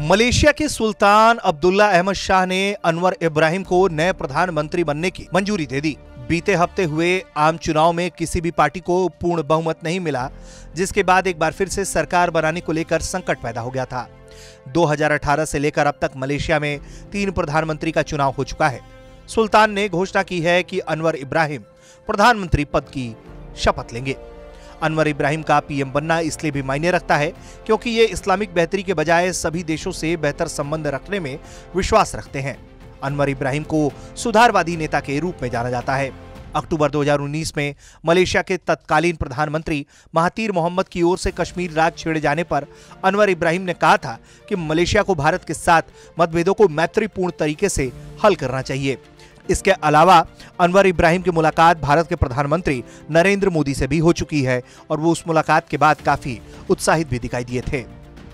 Malaysia के सुल्तान अब्दुल्ला अहमद शाह ने अनवर इब्राहिम को नए प्रधानमंत्री बनने की मंजूरी दे दी। बीते हफ्ते हुए आम चुनाव में किसी भी पार्टी को पूर्ण बहुमत नहीं मिला, जिसके बाद एक बार फिर से सरकार बनाने को लेकर संकट पैदा हो गया था। 2018 से लेकर अब तक मलेशिया में 3 प्रधानमंत्री का चुनाव हो चुका है। सुल्तान ने घोषणा की है कि अनवर इब्राहिम प्रधानमंत्री पद की शपथ लेंगे। अनवर इब्राहिम का पीएम बनना इसलिए भी मायने रखता है क्योंकि ये इस्लामिक बेहतरी के बजाय सभी देशों से बेहतर संबंध रखने में विश्वास रखते हैं। अनवर इब्राहिम को सुधारवादी नेता के रूप में जाना जाता है। अक्टूबर 2019 में मलेशिया के तत्कालीन प्रधानमंत्री महातीर मोहम्मद की ओर से कश्मीर राज्य छेड़े जाने पर अनवर इब्राहिम ने कहा था कि मलेशिया को भारत के साथ मतभेदों को मैत्रीपूर्ण तरीके से हल करना चाहिए। इसके अलावा अनवर इब्राहिम की मुलाकात भारत के प्रधानमंत्री नरेंद्र मोदी से भी हो चुकी है और वो उस मुलाकात के बाद काफी उत्साहित भी दिखाई दिए थे।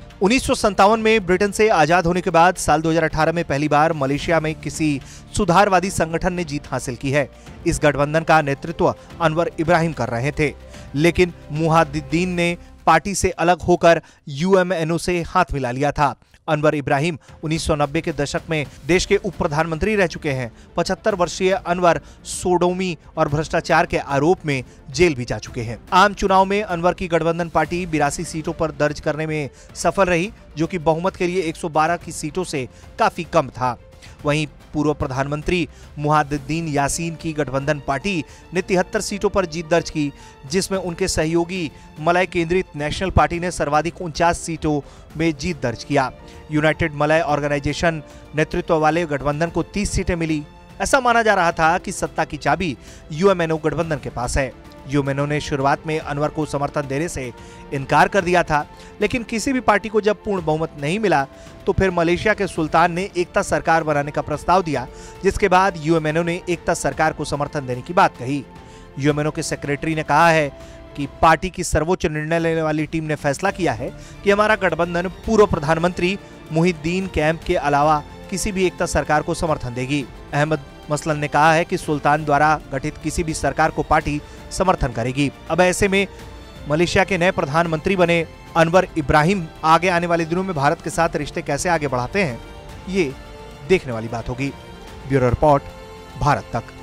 1957 में ब्रिटेन से आजाद होने के बाद साल 2018 में पहली बार मलेशिया में किसी सुधारवादी संगठन ने जीत हासिल की है। इस गठबंधन का नेतृत्व अनवर इब्राहिम कर रहे थे, लेकिन मुहाद्दीन ने पार्टी से अलग होकर यूएमएनओ से हाथ मिला लिया था। अनवर इब्राहिम 1990 के दशक में देश के उप प्रधानमंत्री रह चुके हैं। 75 वर्षीय अनवर सोडोमी और भ्रष्टाचार के आरोप में जेल भी जा चुके हैं। आम चुनाव में अनवर की गठबंधन पार्टी 82 सीटों पर दर्ज करने में सफल रही, जो कि बहुमत के लिए 112 की सीटों से काफी कम था। वहीं पूर्व प्रधानमंत्री मुहाद्दीन यासीन की गठबंधन पार्टी ने 73 सीटों पर जीत दर्ज की, जिसमें उनके सहयोगी मलय केंद्रित नेशनल पार्टी ने सर्वाधिक 49 सीटों में जीत दर्ज किया। यूनाइटेड मलय ऑर्गेनाइजेशन नेतृत्व वाले गठबंधन को 30 सीटें मिली। ऐसा माना जा रहा था कि सत्ता की चाबी यूएमएनओ गठबंधन के पास है। यूएमएनओ ने शुरुआत में अनवर को समर्थन देने से इनकार कर दिया था, लेकिन किसी भी पार्टी को जब पूर्ण बहुमत नहीं मिला तो फिर मलेशिया के सुल्तान ने एकता सरकार बनाने का प्रस्ताव दिया, जिसके बाद यूएमएनओ ने एकता सरकार को समर्थन देने की बात कही। यूएमएनओ के सेक्रेटरी ने कहा है कि पार्टी की सर्वोच्च निर्णय लेने वाली टीम ने फैसला किया है कि हमारा गठबंधन पूर्व प्रधानमंत्री मुहिद्दीन कैंप के अलावा किसी भी एकता सरकार को समर्थन देगी। अहमद मसलन ने कहा है कि सुल्तान द्वारा गठित किसी भी सरकार को पार्टी समर्थन करेगी। अब ऐसे में मलेशिया के नए प्रधानमंत्री बने अनवर इब्राहिम आगे आने वाले दिनों में भारत के साथ रिश्ते कैसे आगे बढ़ाते हैं, ये देखने वाली बात होगी। ब्यूरो रिपोर्ट, भारत तक।